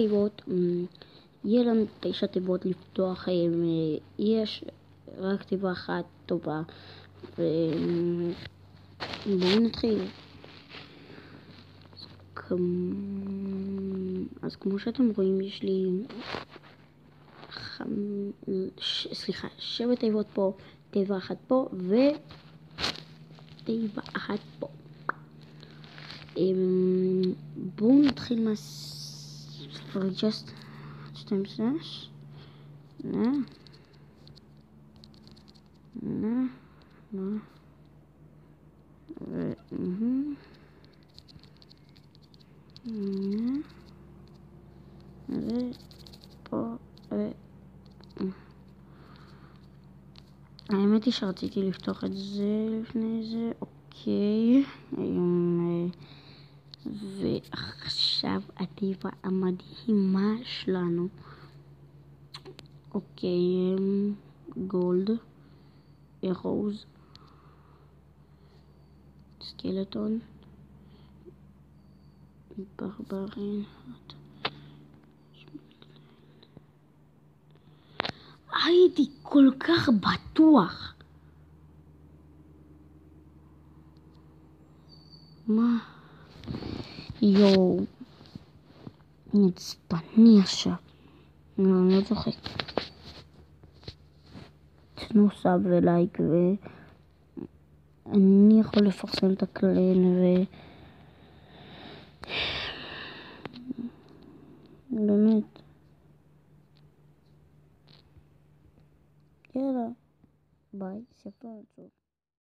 תיבות, יהיה לנו 9 תיבות לפתוח, יש רק תיבה אחת טובה, ובואו נתחיל. אז כמו שאתם רואים, יש לי 7 תיבות פה, תיבה אחת פה ותיבה אחת פה. בואו נתחיל just 12 ופה האמת היא שרציתי לפתוח את זה לפני זה, אוקיי. ועכשיו התיבה המדהימה שלנו, אוקיי, גולד, רוז, סקלטון, ברברין, הייתי כל כך בטוח. מה? יואו, נצפני עכשיו. אני לא צוחק. תנו סאב ולייק, ואני יכול לפרסם את הקלן, באמת. יאללה, ביי, ספר את זה.